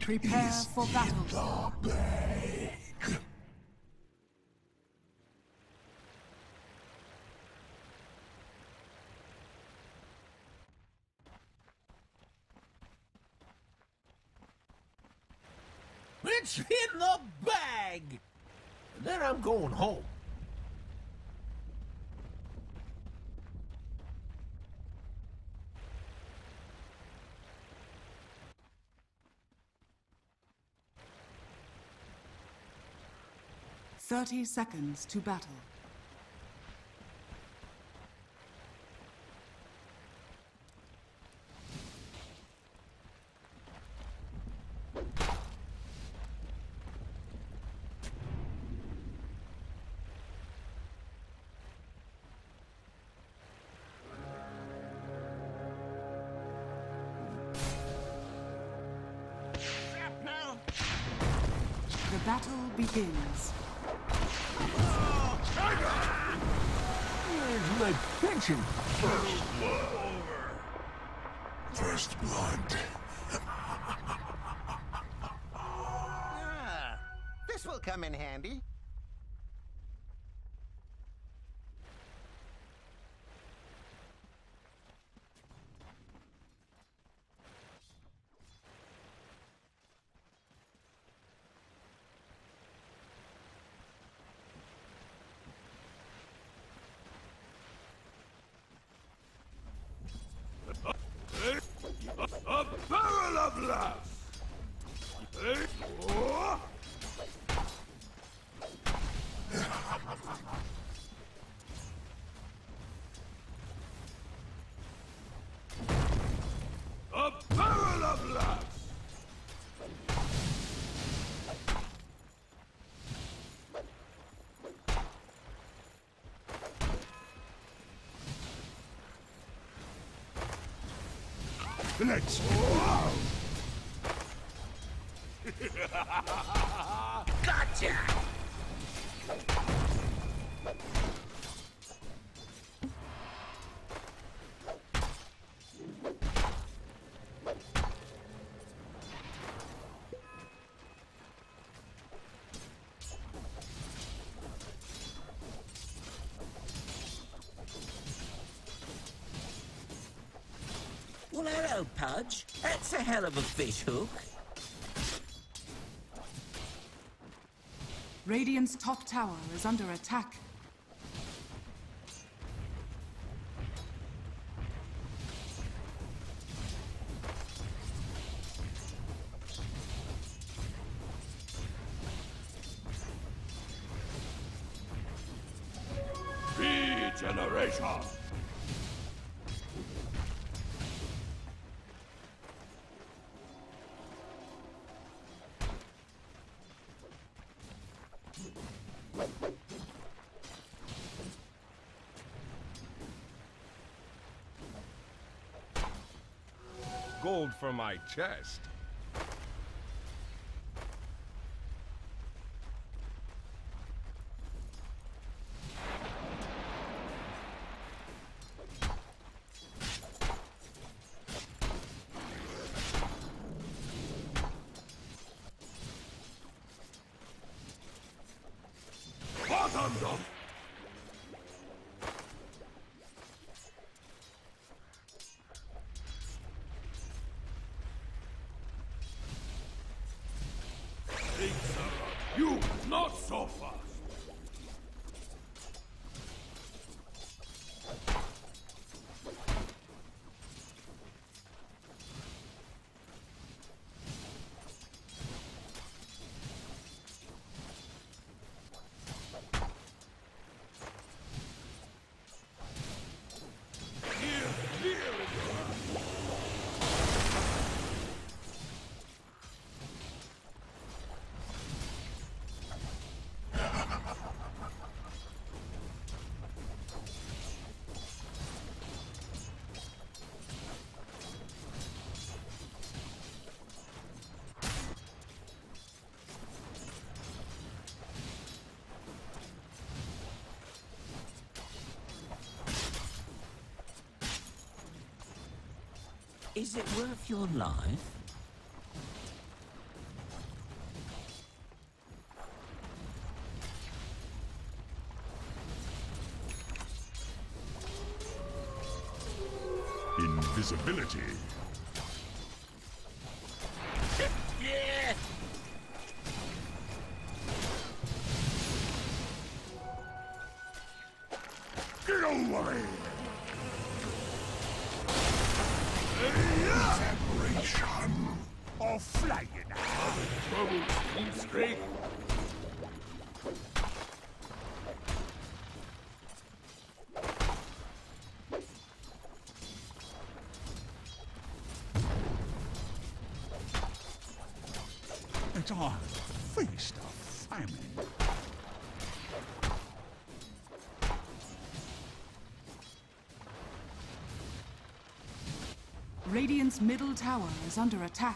Prepare for battle. The bag. It's in the bag! And then I'm going home. "30 seconds to battle. The battle begins. Where's my pension? First blood. This will come in handy. A barrel of laughs! A barrel of laughs! Let's Gotcha! Well, hello, Pudge. That's a hell of a fish hook. Radiant's top tower is under attack. Regeneration! Gold for my chest. Bottoms up! You, not so fast! Is it worth your life? invisibility. Yeah. Get away! Separation. I'll flag you now. Trouble, keep straight. It's our feast of famine. Radiant's middle tower is under attack.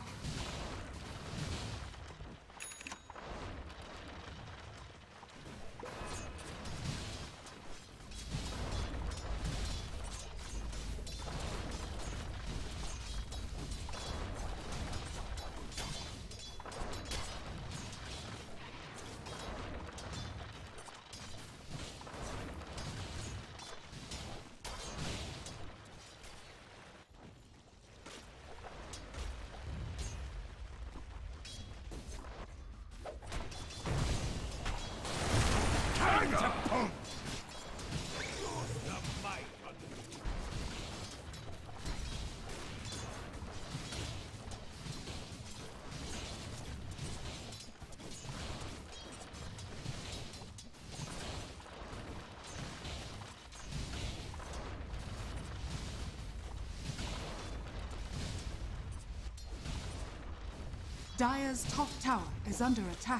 Dire's top tower is under attack.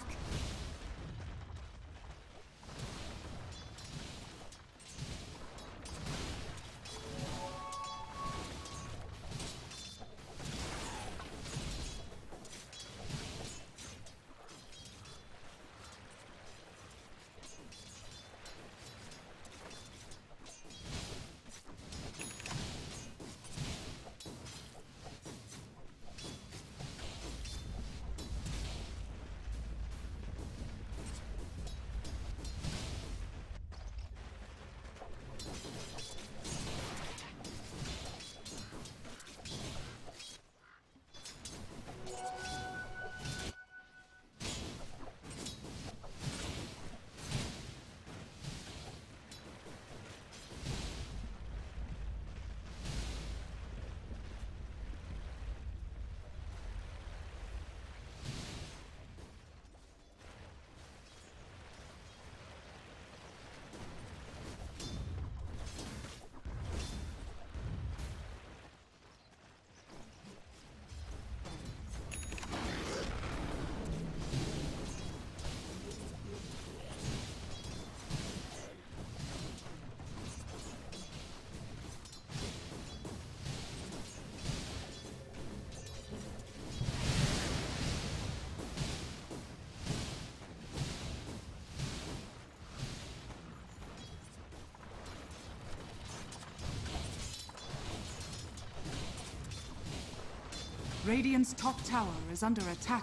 Radiant's top tower is under attack.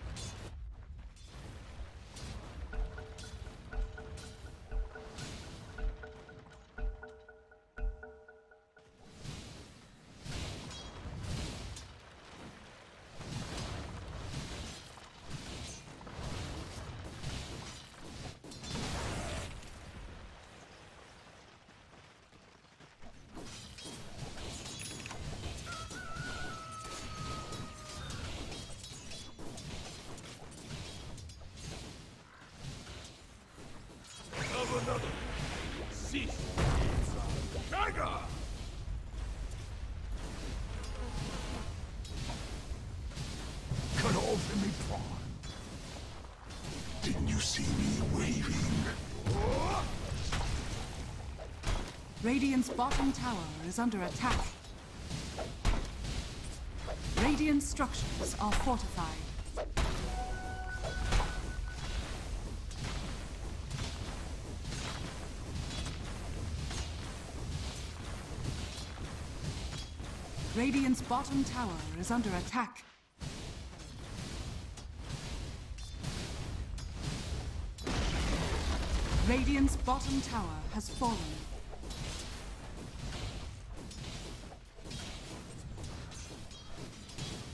Another. Cease. Dagger! Cut off in me prime. Didn't you see me waving? Radiant's bottom tower is under attack. Radiant structures are fortified. Radiant's bottom tower is under attack. Radiant's bottom tower has fallen.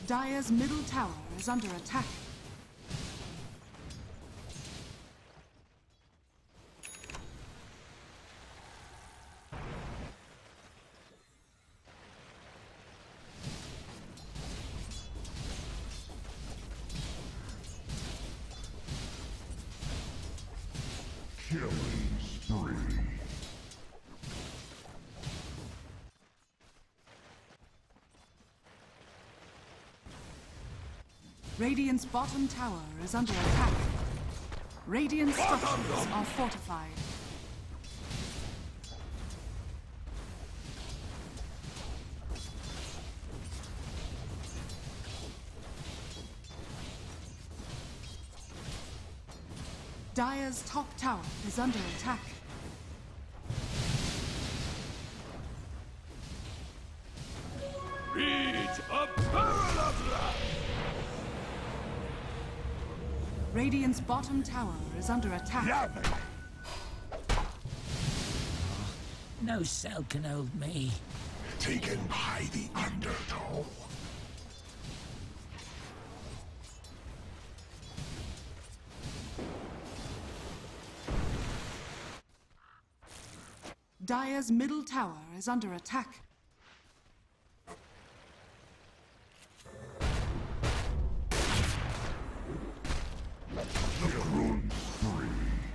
Dire's middle tower is under attack. Killing spree. Radiant's bottom tower is under attack. Radiant structures are fortified. Dire's top tower is under attack. Reach a parallel. Radiant's bottom tower is under attack. Lovely. No cell can hold me. Taken by the undertow. Dire's middle tower is under attack. Killing spree.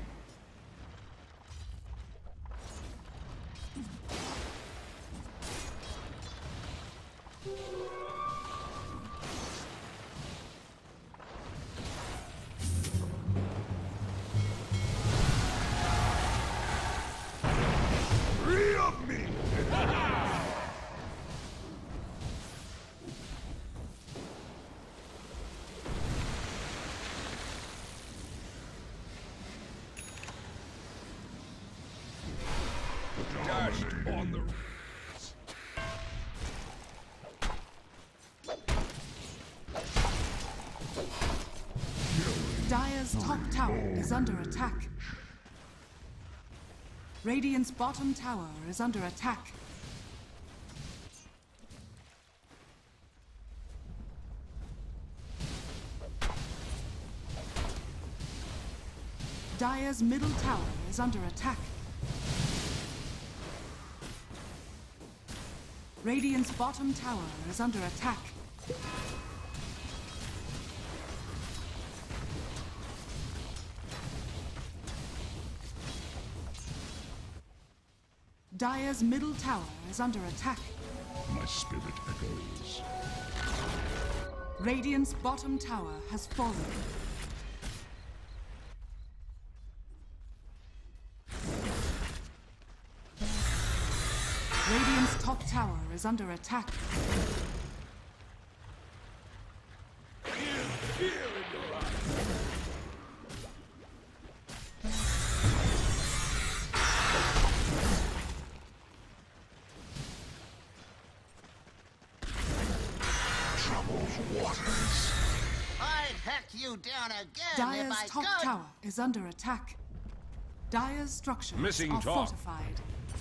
Free of me. Dashed on the. Dire's top tower is under attack. Radiant's bottom tower is under attack. Dire's middle tower is under attack. Radiant's bottom tower is under attack. Dire's middle tower is under attack. My spirit echoes. Radiant's bottom tower has fallen. Radiant's top tower is under attack. Fear in your eyes. Troubled waters. I'd heck you down again Dire's if I top could. tower is under attack. Dire's structures Missing are top. fortified.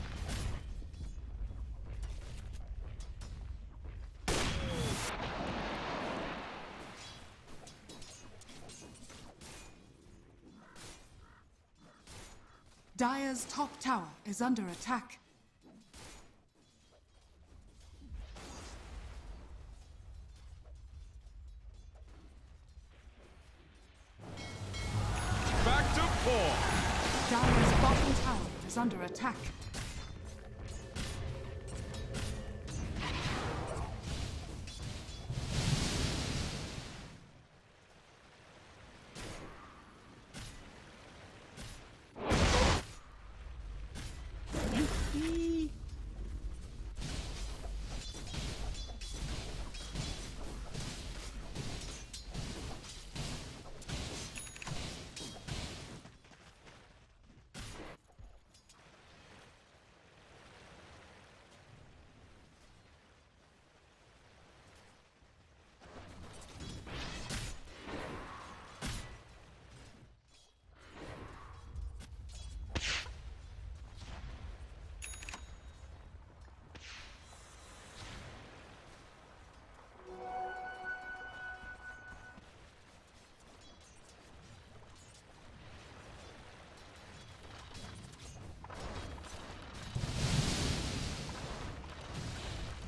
Dire's top tower is under attack. Back to four. Dire's bottom tower is under attack.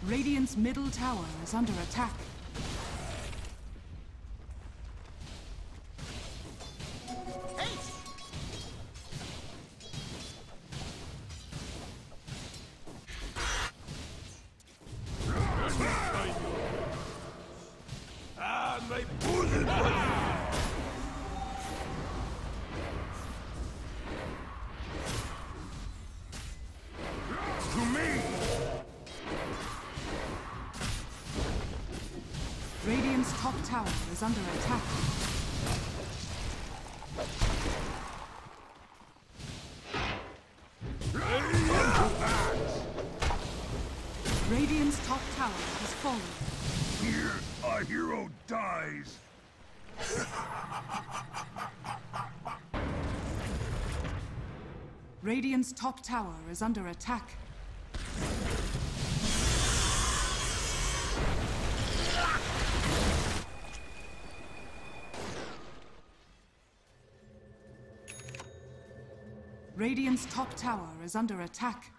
Radiant's middle tower is under attack. Haste! Ah, my bosom! To me! Radiant's top tower is under attack. Radiant's top tower has fallen. Here, a hero dies! Radiant's top tower is under attack. Radiant's top tower is under attack.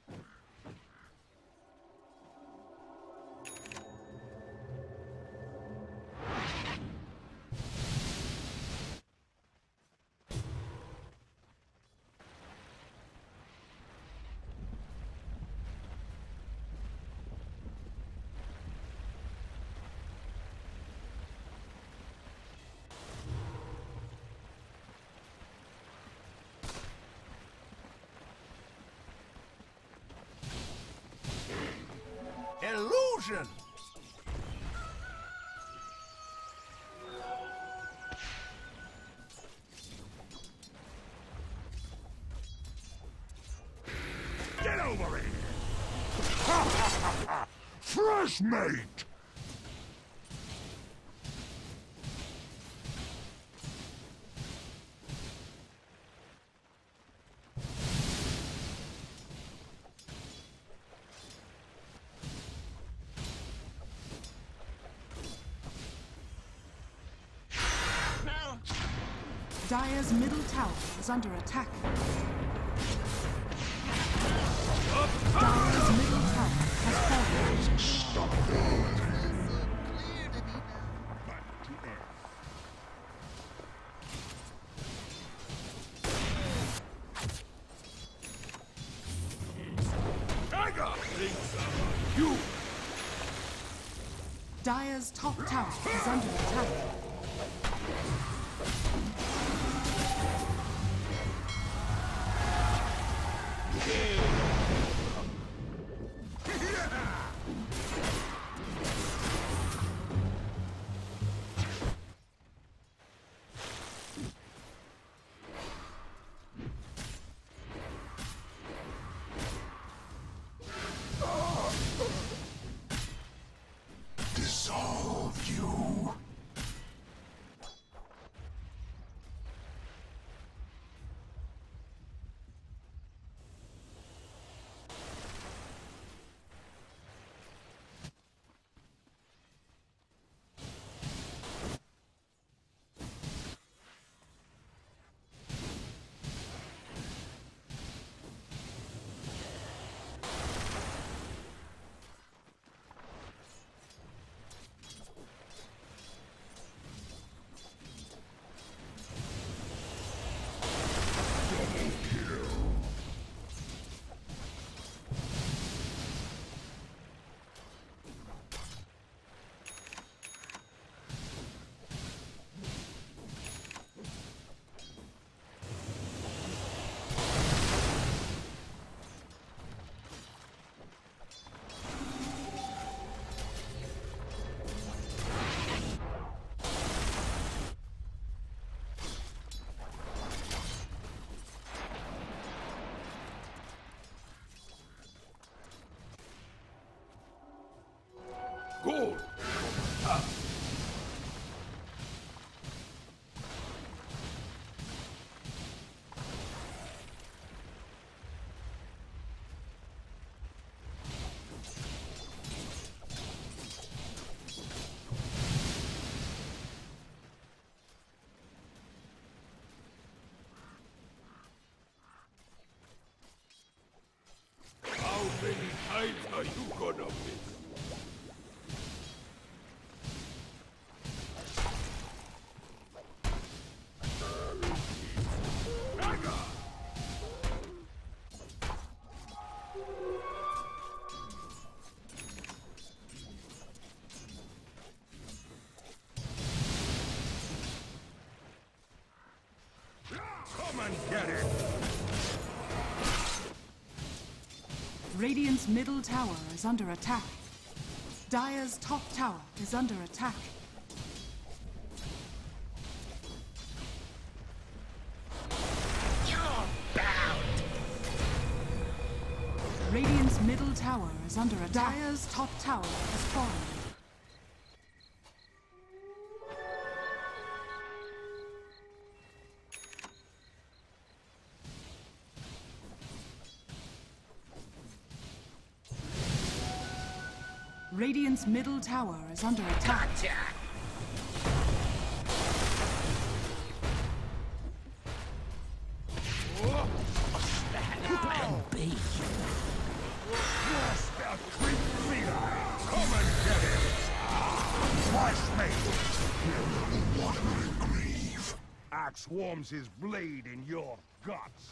Illusion! Get over it! Fresh mate! Now, Dire's middle tower is under attack. Dire's middle tower has fallen. Stop. so clear to me now. Back to earth. I got things about you! Dire's top tower is under attack. Dissolve you. Good! How many times are you gonna miss? Come and get it! Radiant's middle tower is under attack. Dire's top tower is under attack. You're bound! Radiant's middle tower is under attack. Dire's top tower has fallen. Radiant's middle tower is under attack. Gotcha! Plan B. Yes, that creep feeder! Come and get it! Flash mate! Grieve. Axe warms his blade in your guts.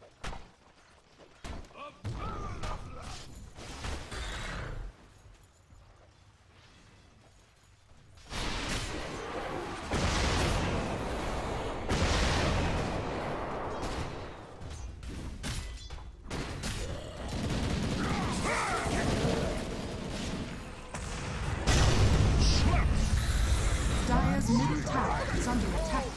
Dire's middle tower is under attack.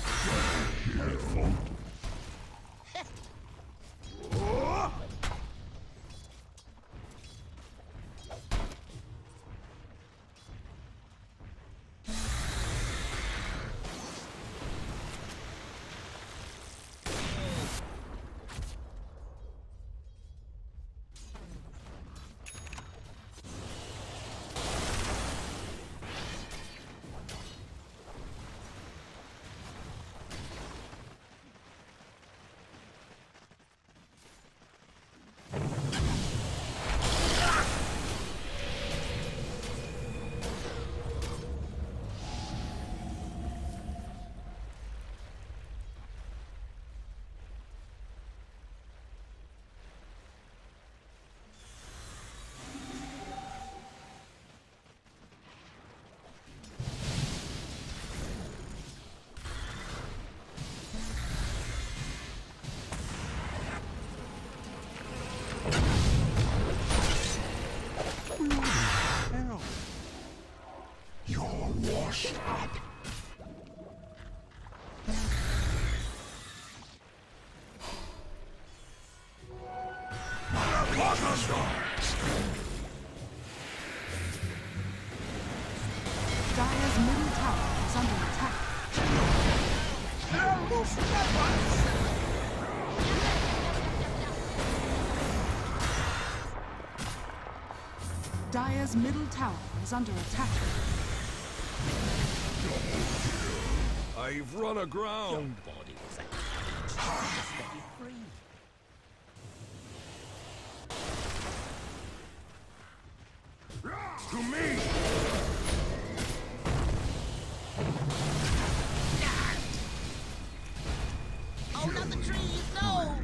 You're washed up. Dire's middle tower is under attack. Dire's middle tower is under attack. I've run aground. Body was actually free. To me! Oh, not the trees, no!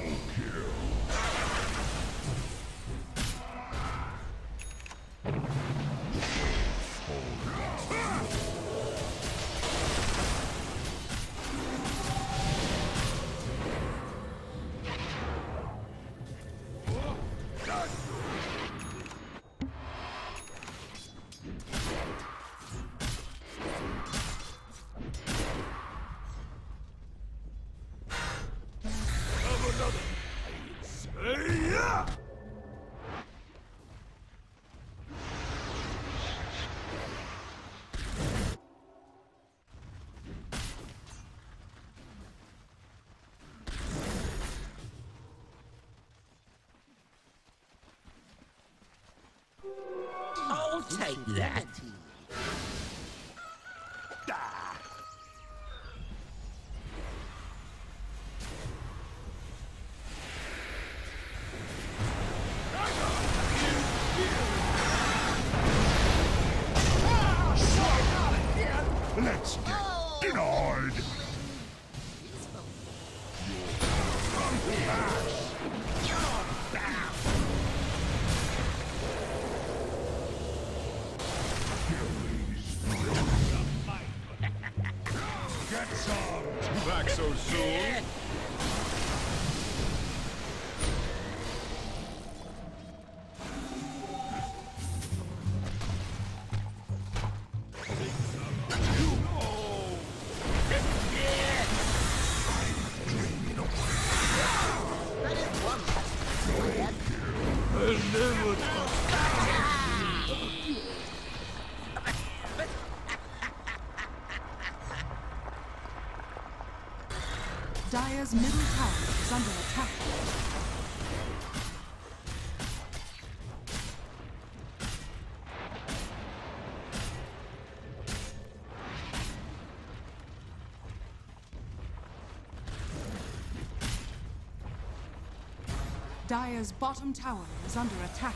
Have another! Hey-ya! I'll take that. Let's get denied. Get some! back so soon. That is one less Dire's middle tower is under attack. Dire's bottom tower is under attack.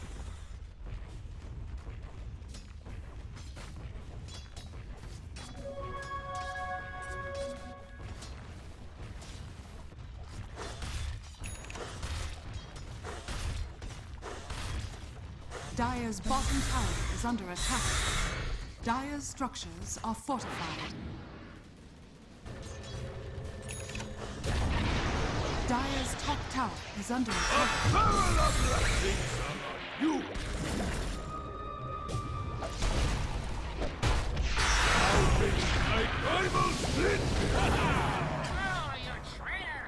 Dire's bottom tower is under attack. Dire's structures are fortified. Dire's top tower is under attack. You! My rival split! Oh, you're a traitor!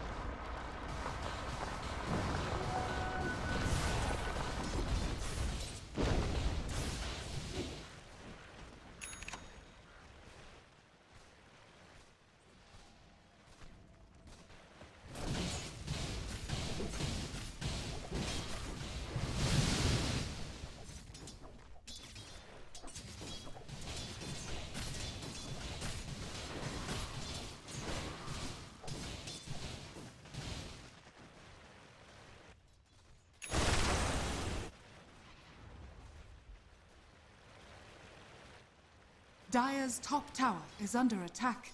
Dire's top tower is under attack.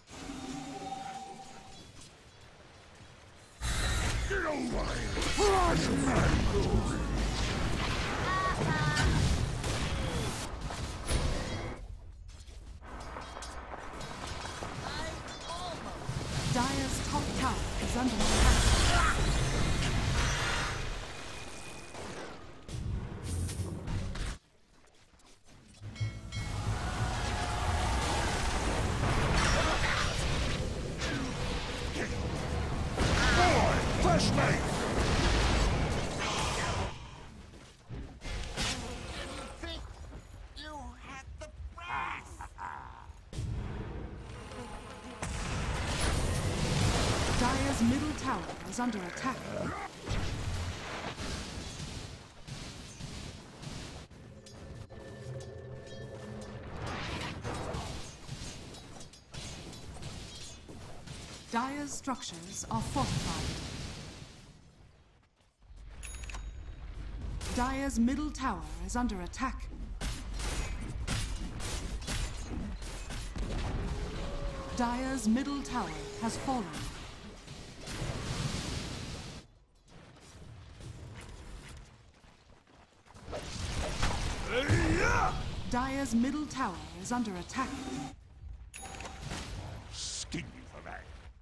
Get away! Crush my Dire's top tower is under attack. Flash me! think you had the brass. Dire's middle tower is under attack. Dire's structures are fortified. Dire's middle tower is under attack. Dire's middle tower has fallen. Dire's middle tower is under attack. Skin you for that.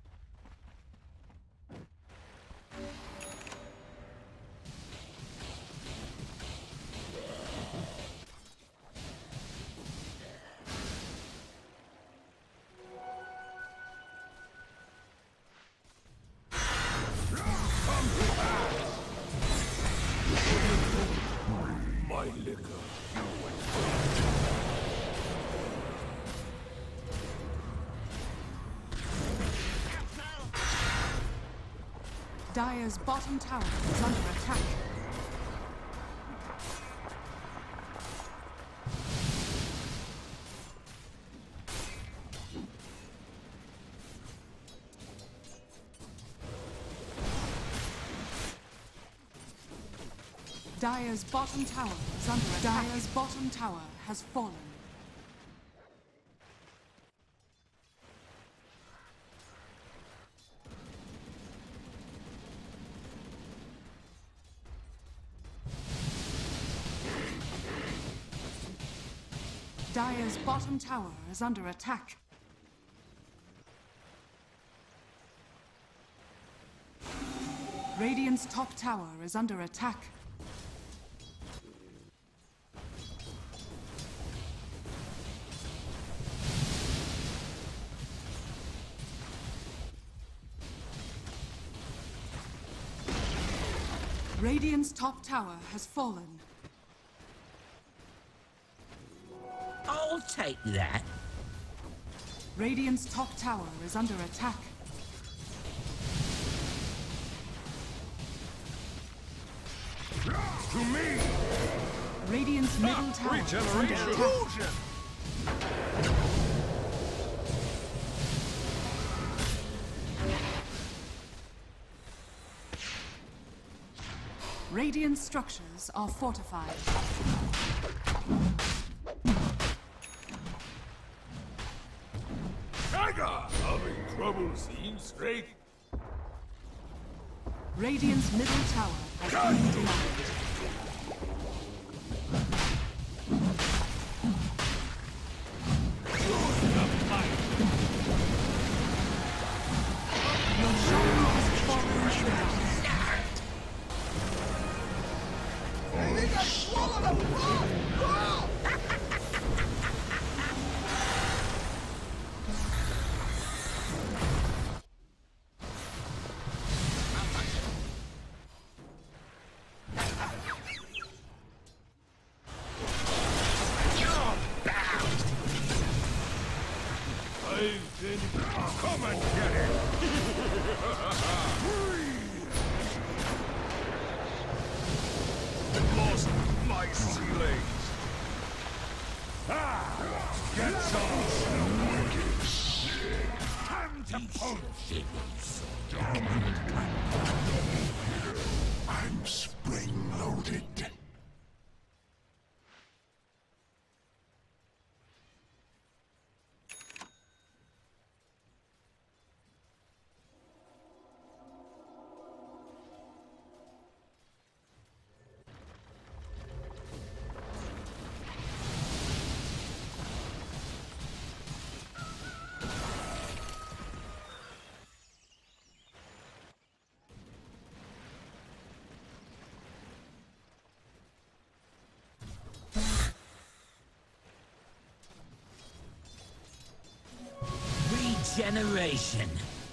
My liquor. Dire's bottom tower is under attack. Dire's bottom tower is under attack. Dire's bottom tower has fallen. Dire's bottom tower is under attack. Radiant's top tower is under attack. Radiant's top tower has fallen. I'll take that. Radiant's top tower is under attack. To me! Radiant's middle tower is under attack. Radiant structures are fortified. Tiger! Having trouble seeing straight? Radiant's middle tower has been denied. Your shrine has fallen short. They got swallowed up! Oh! Come and get it! Lost my ceilings! Get some! Time to punch! I'm spring-loaded. Regeneration.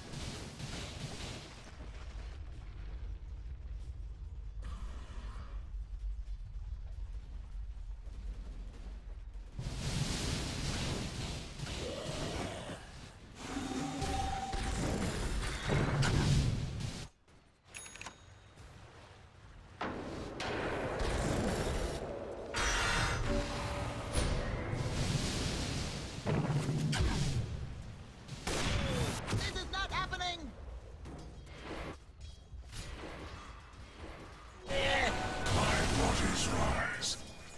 This is not happening! My waters rise.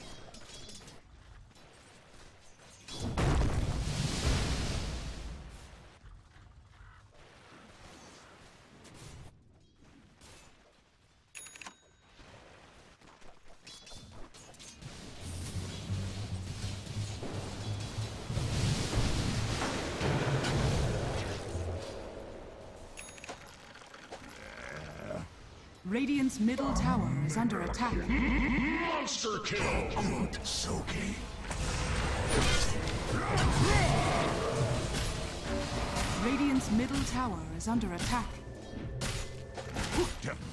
Radiant's middle tower is under attack. Monster kill! Good soaking. Radiant's middle tower is under attack. Hooked him.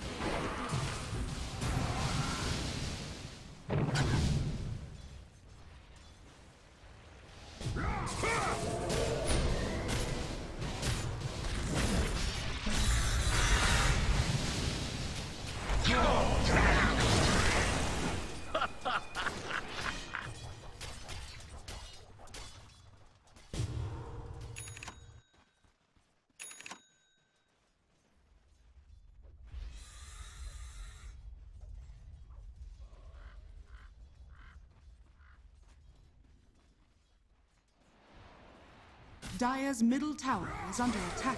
Dire's middle tower is under attack.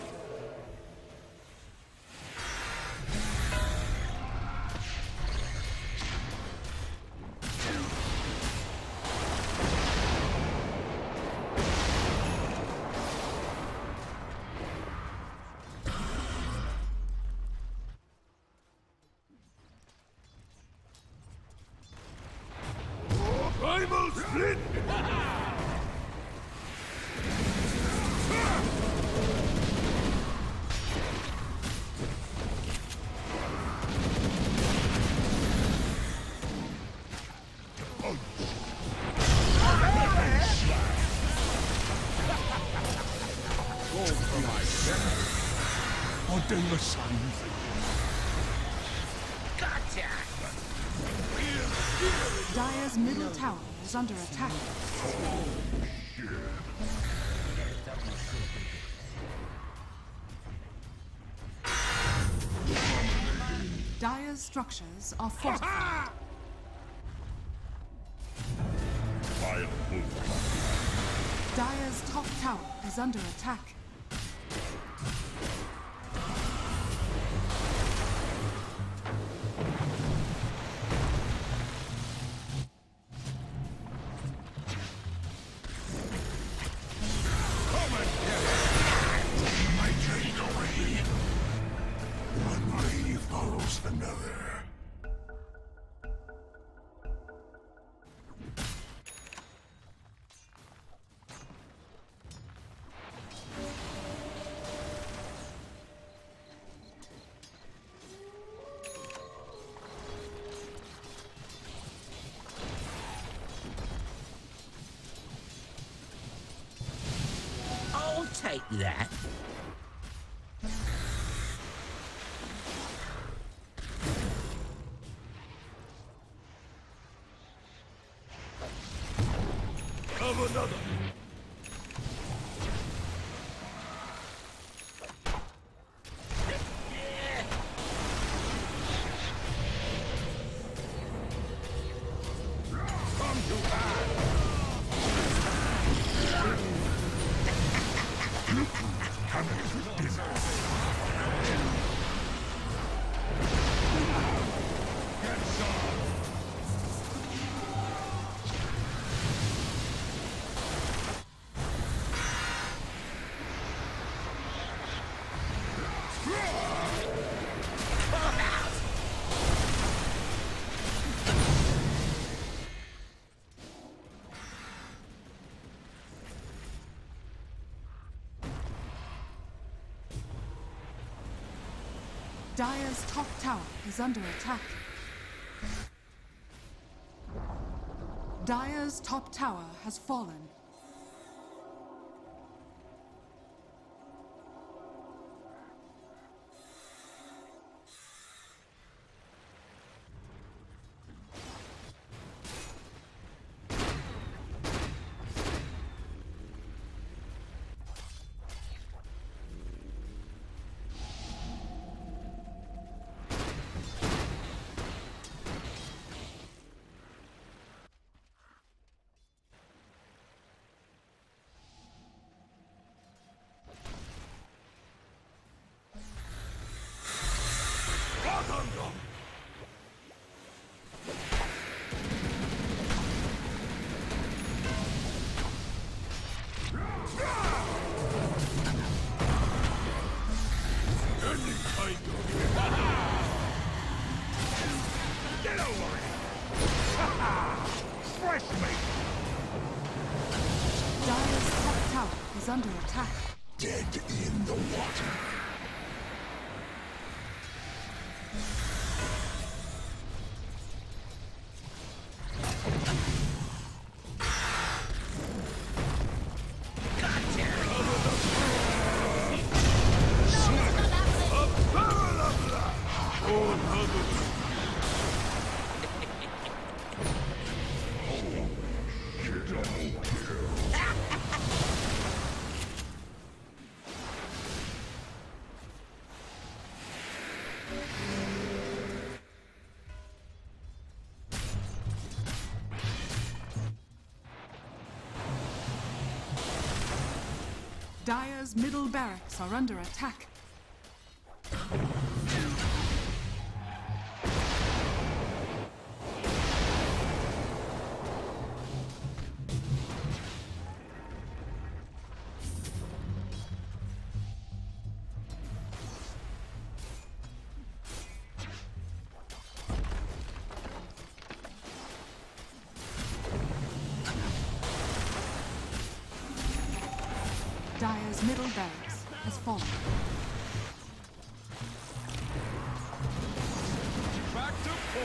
Go for my center. Order your sons. Gotcha! Dire's middle tower is under attack. Dire's structures are fortified. I'll move. Dire's top tower is under attack. Come and get it. I take away. One way follows another. I'll take that. Have another. Come to pass. Get some. Dire's top tower is under attack. Dire's top tower has fallen. Get over it! Fresh meat! Dire's top tower is under attack. Dead in the water. Dire's middle barracks are under attack. Dire's middle barracks has fallen. Back to 4.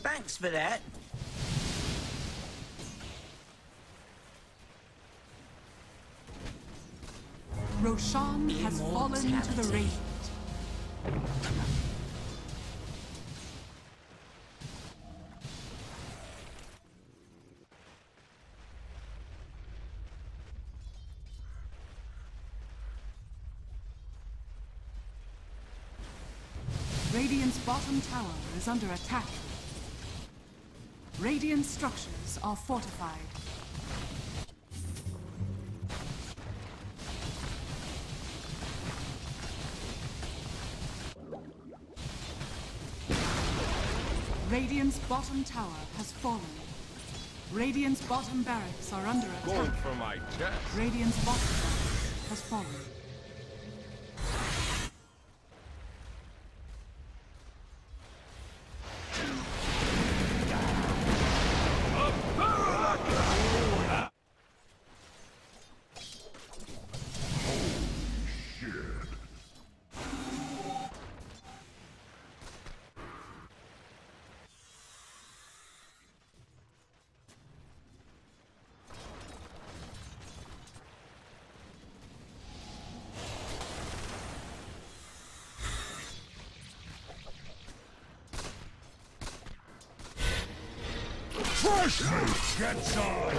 Thanks for that. Roshan has fallen to the Radiant. Radiant's bottom tower is under attack. Radiant structures are fortified. Radiant's bottom tower has fallen. Radiant's bottom barracks are under attack. Going for my chest. Radiant's bottom barracks has fallen. Fresh meat gets on!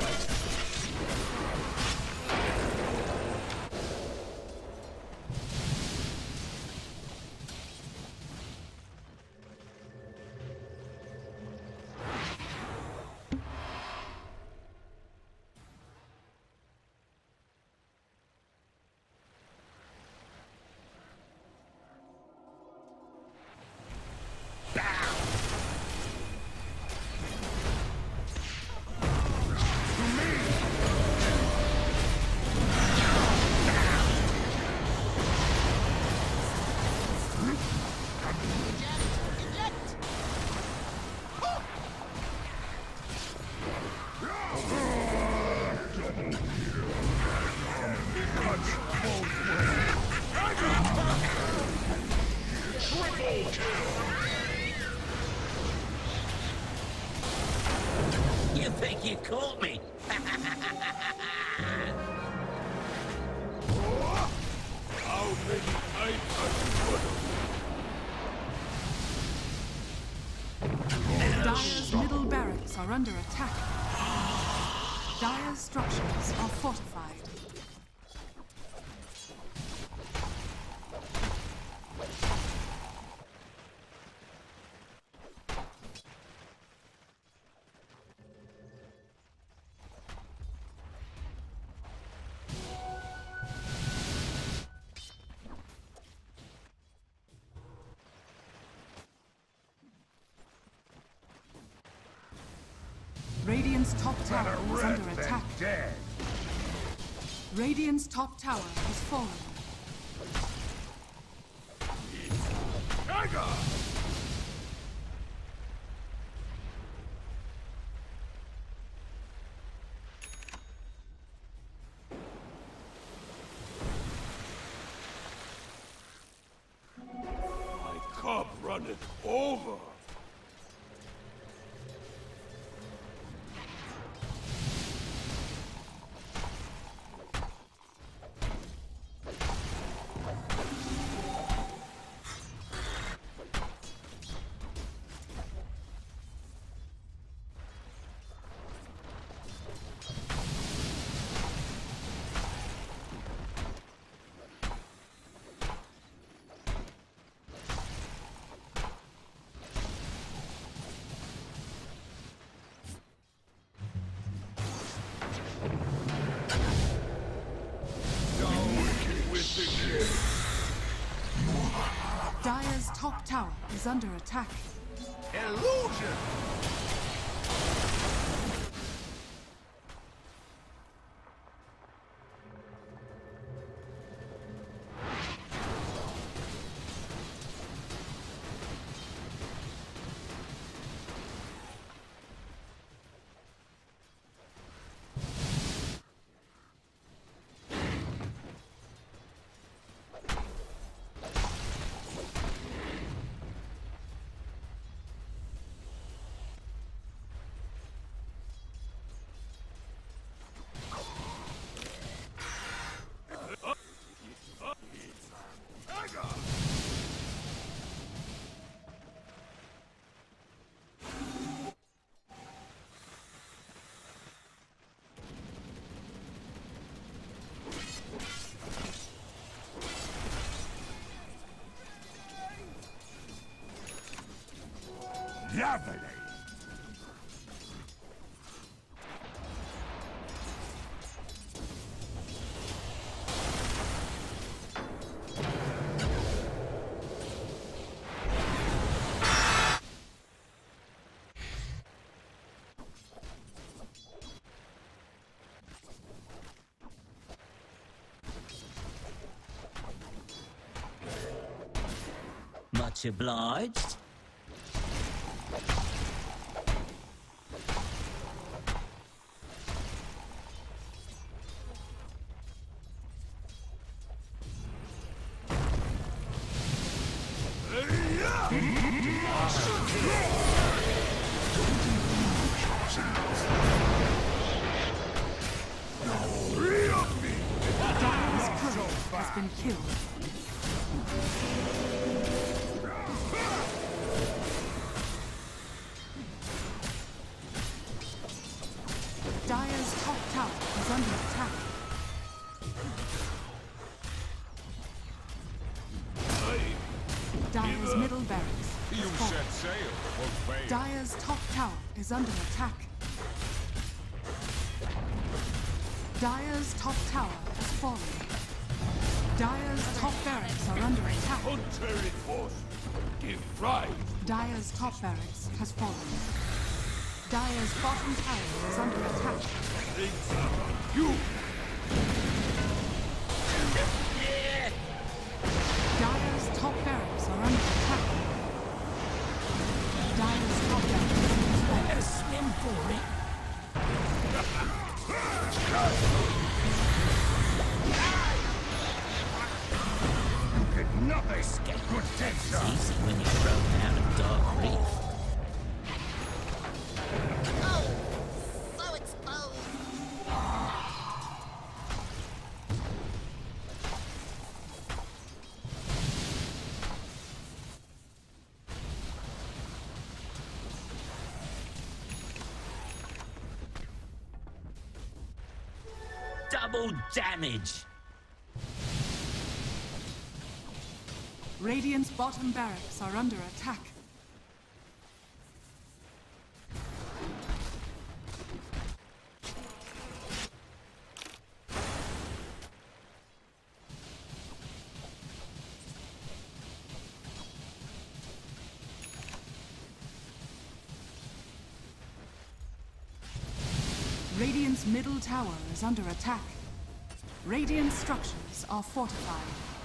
You think you caught me? How many times have you put Dire's middle barracks are under attack. Dire's structures are fortified. Radiant's top tower is under attack. dead? Radiant's top tower has fallen. Dagger! My cup runneth over. Dire's top tower is under attack. Illusion! Javelin. Much obliged. Dire's courier has been killed. Dire's top tower is under attack. Dire's middle barracks You has fallen. set sail or fail. Dire's top tower is under attack. Dire's top tower has fallen. Dire's top barracks are under attack. Contrary force. Give rise. Dire's top barracks has fallen. Dire's bottom tower is under attack. Examine you. Dire's top barracks are under attack. Dire's top barracks has fallen. Swim for it. Nothing. Protection. Easy when you're thrown out of Dark Reef. Oh, so exposed. Double damage. Radiant's bottom barracks are under attack. Radiant's middle tower is under attack. Radiant structures are fortified.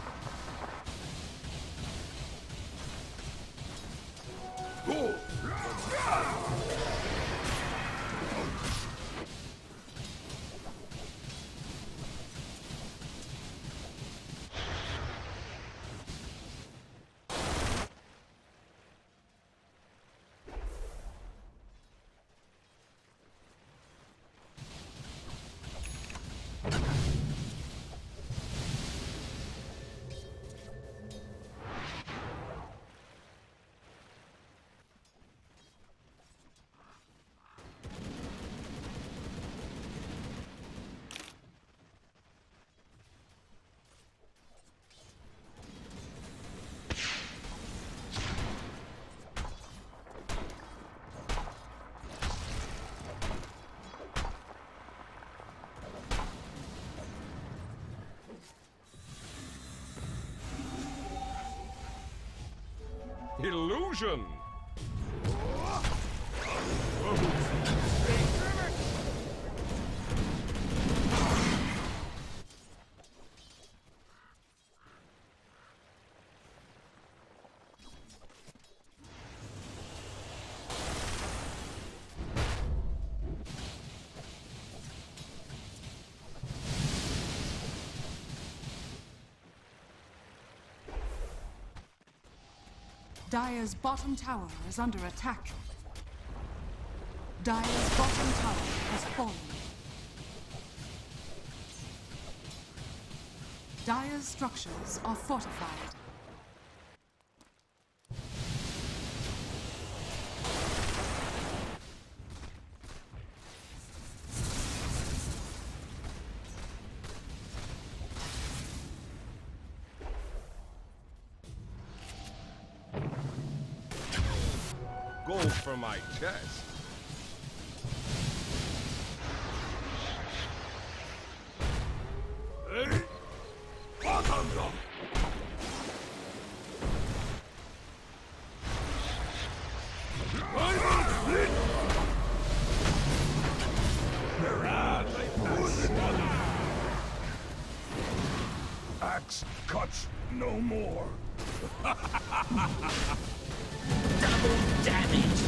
Illusion. Dire's bottom tower is under attack. Dire's bottom tower has fallen. Dire's structures are fortified. gold for my chest. Hey! Bottom them! Axe cuts no more. Double damage.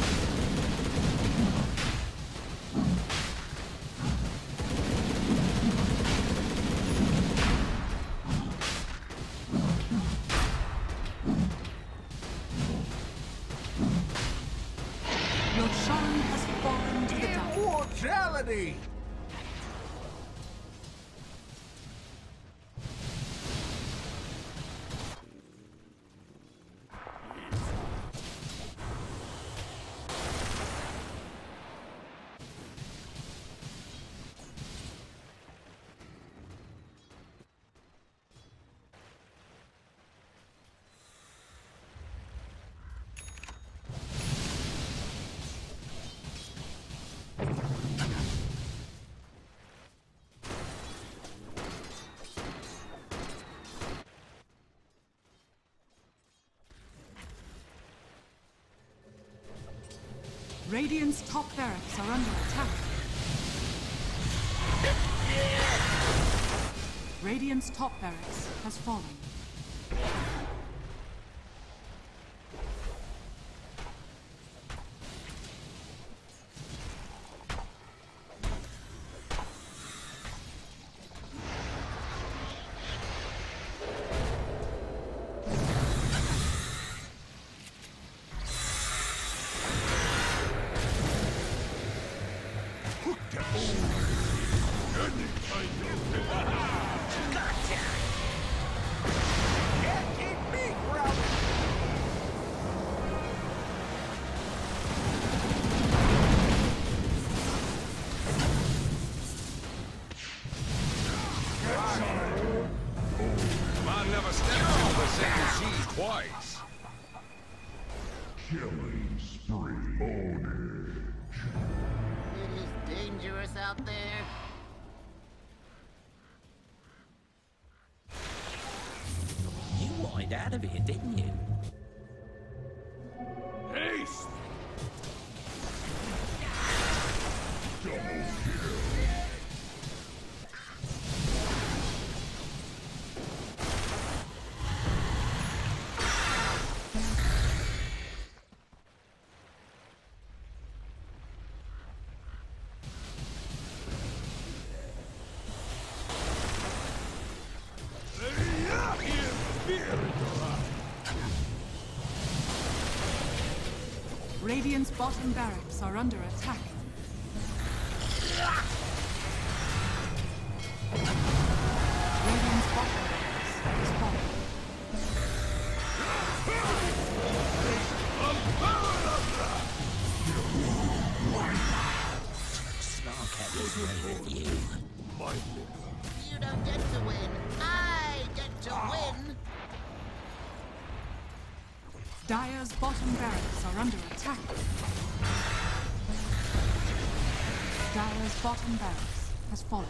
Your shrine has fallen to the dark. Immortality! Radiant's top barracks are under attack. Radiant's top barracks has fallen. Can't keep me grounded! Man never steps into the same sea twice. Killing spree. It is dangerous out there. You wanted out of here, didn't you? Haste! Double kill. Radiant's bottom barracks are under attack. Radiant's bottom barracks is fallen. Snark is ready with you. You don't get to win. I get to win. Dire's bottom barracks are under attack. Dire's bottom barracks has fallen.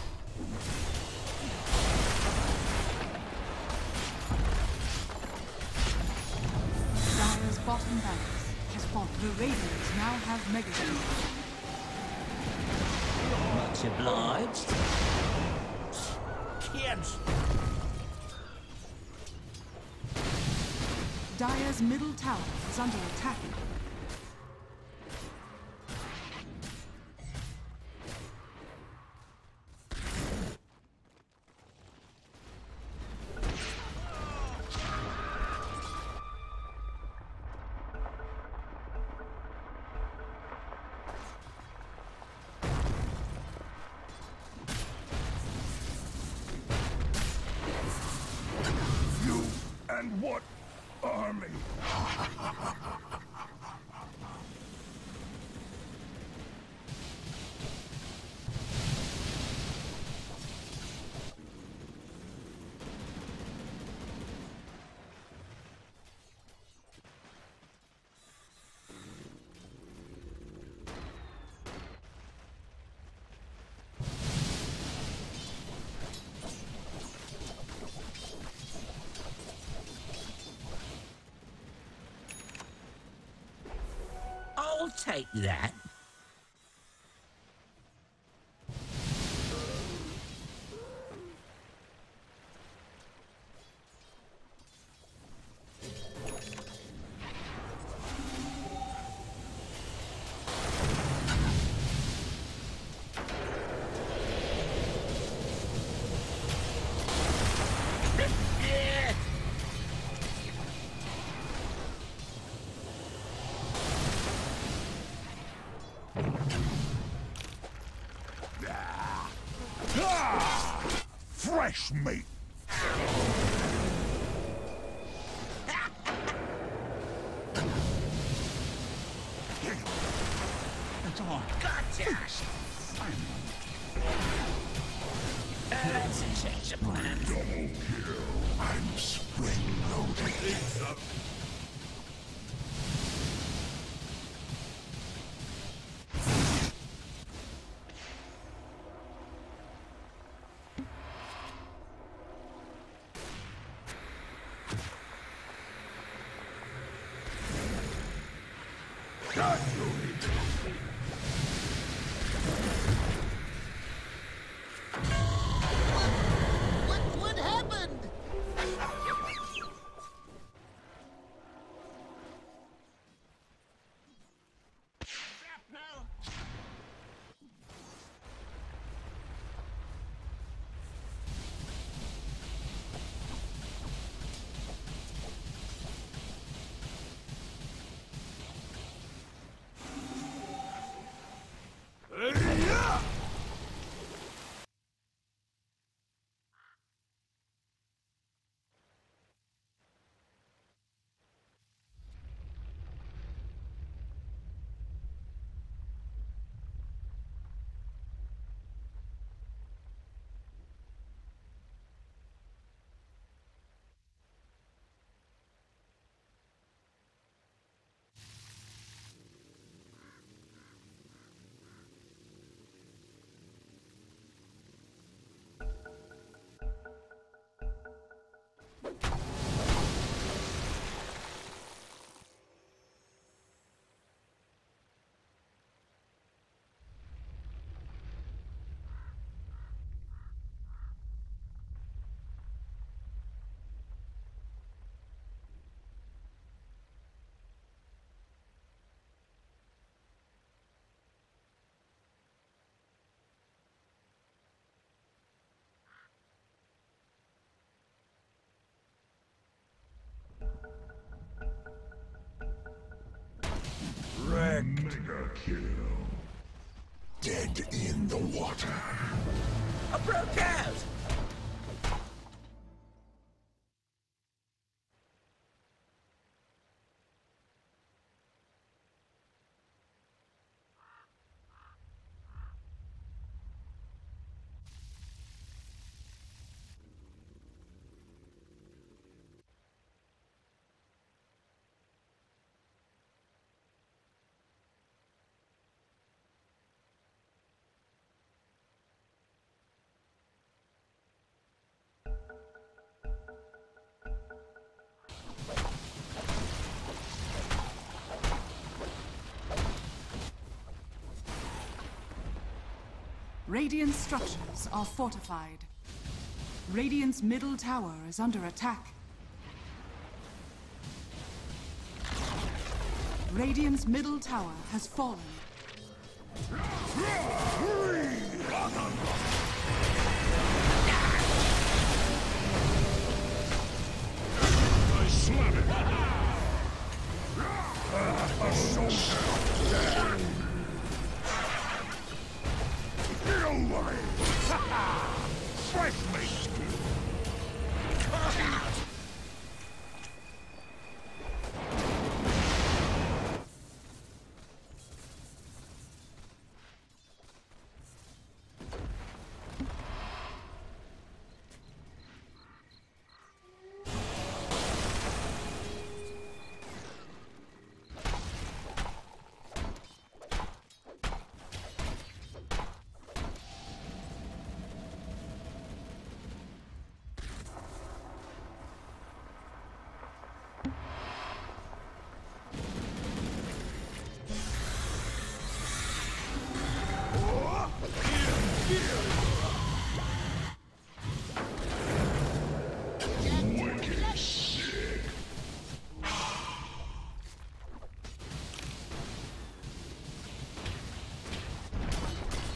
Dire's bottom barracks has fallen. The Radiant now have Mega Shield. Much obliged. Kids! Dire's middle tower is under attack. You and what army? take that. Fresh meat. It's on. Gotcha! Let's change the plan. Double kill. I'm spring loaded. What happened? Mega kill. Dead in the water. I broke out! Radiant structures are fortified. Radiant's middle tower is under attack. Radiant's middle tower has fallen. I slam it. A soldier down. Get over me. Fresh meat.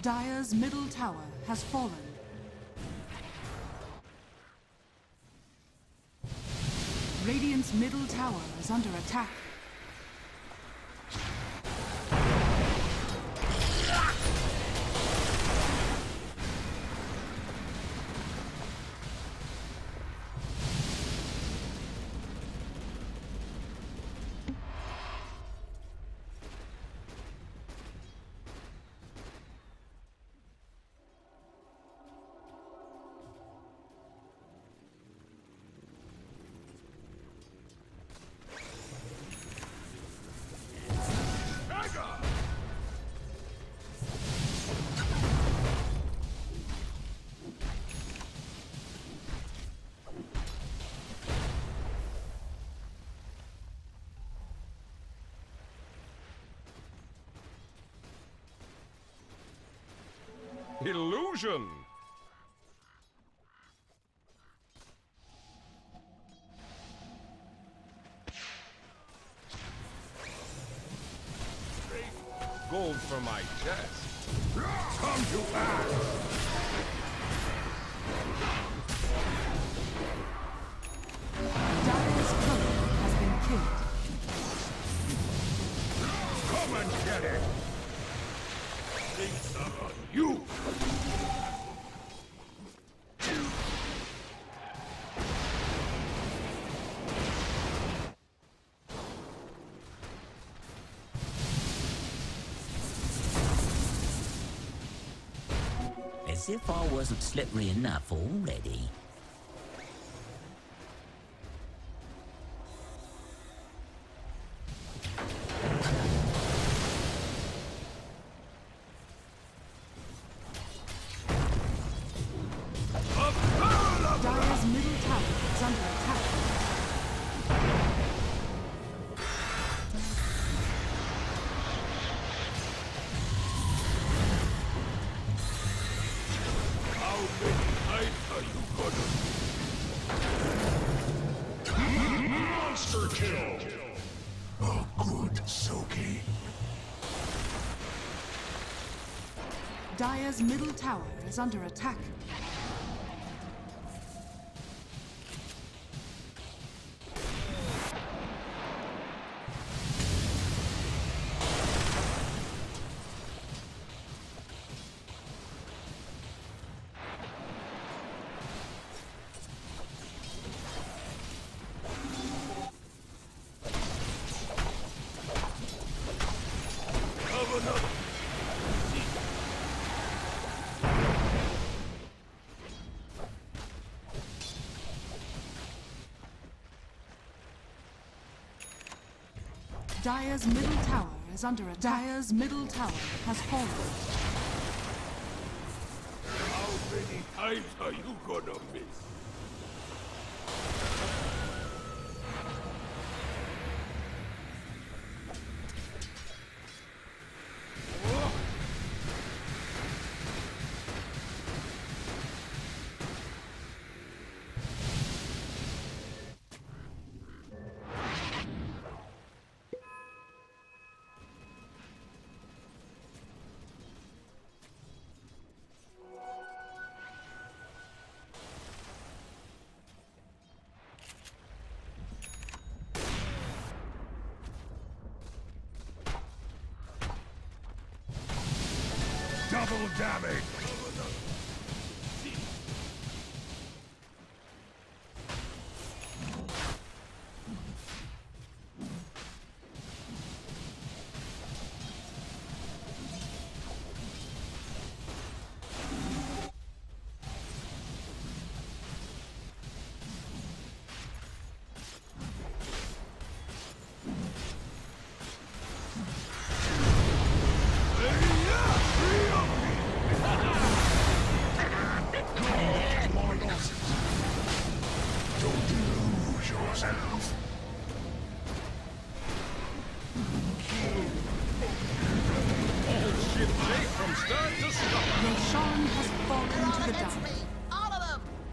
Dire's middle tower has fallen. Radiant's middle tower is under attack. Illusion! Gold for my chest. Come to act! Dire's turret has been killed. Come and get it! It's on you! As if I wasn't slippery enough already. Dire's middle tower is under attack. How many nights are you gonna... Monster kill! Oh, good, Soki. Dire's middle tower is under attack. Dire's middle tower is under attack. Dire's middle tower has fallen. How many times are you gonna miss? Double damage! Roshan has fallen to the Against dark. me! All of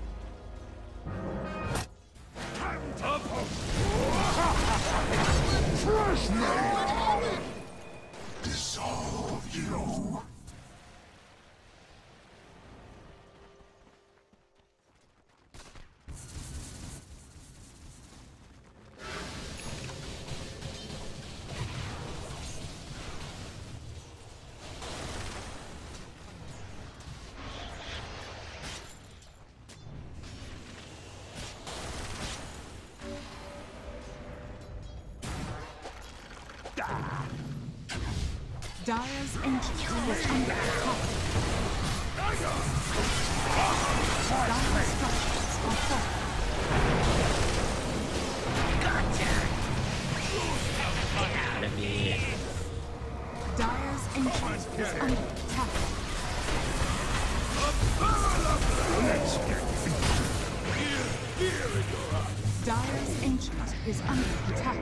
them! Fresh What me! happened? Dissolve you! Dire's ancient is under attack. Dire's structures are falling. Out of here. Dire's ancient is under attack. Dire's ancient is under attack.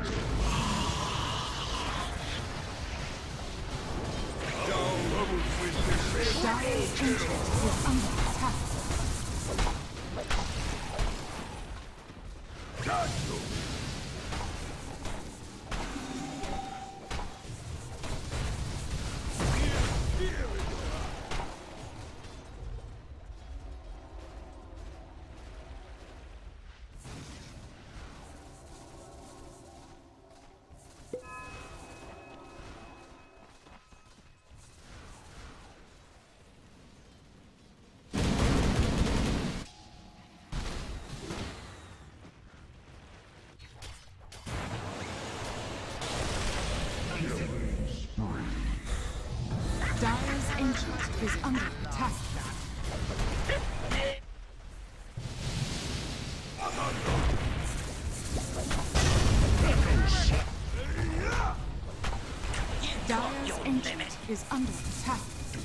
Dire's ancient is under attack. Dire's ancient is under attack. Dire's ancient is under attack.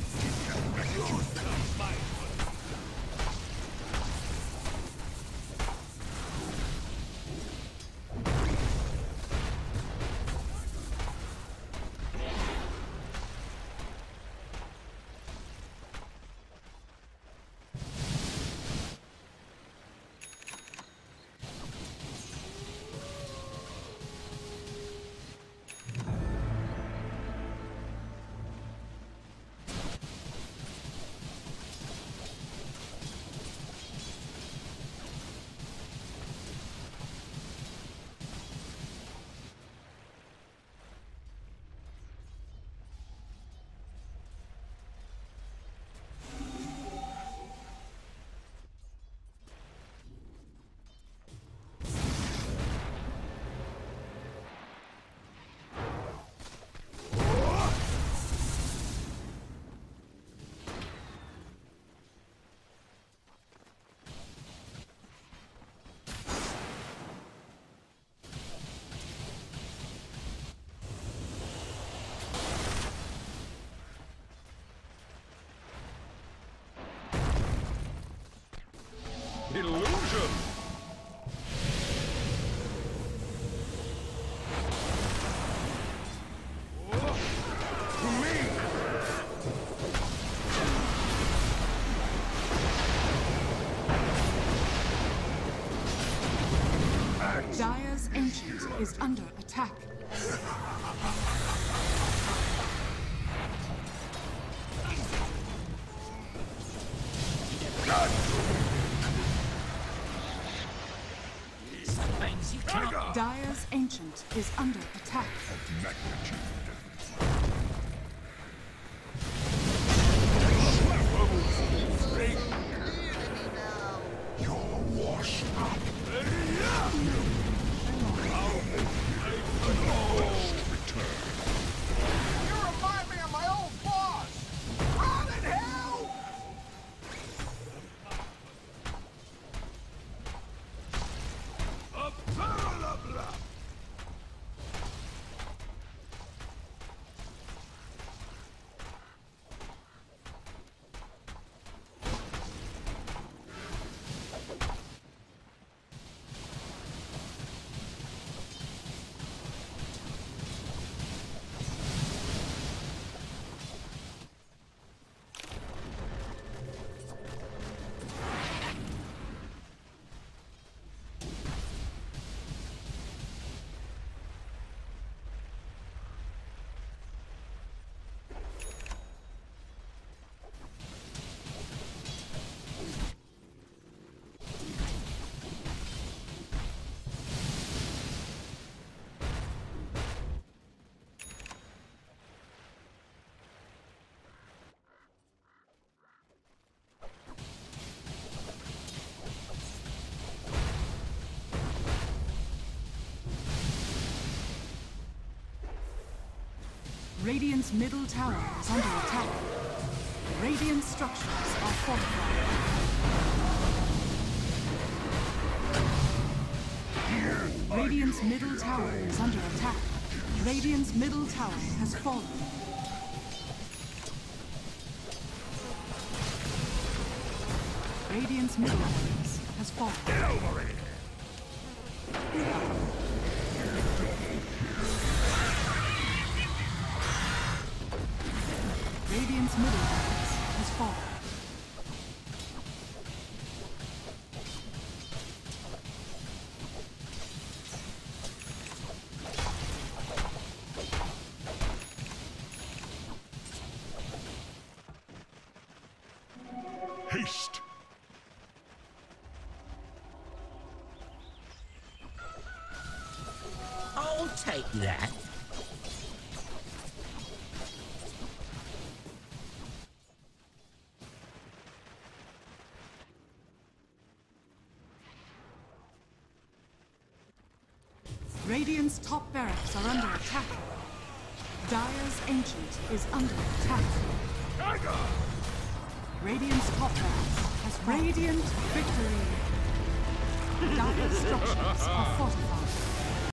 Illusion! To me! Dire's ancient is under attack. Things you can't. Dire's ancient is under attack. You're washed up. You remind me of my old boss! Run in hell! Radiant's middle tower is under attack. Radiant structures are fortified. Radiant's middle tower is under attack. Radiant's middle tower has fallen. Radiant's middle base has fallen. Radiant's middle base has fallen. Haste! I'll take that. Radiant's top barracks are under attack. Dire's Ancient is under attack. Radiant's top barracks has Radiant victory. Dire's structures are fortified.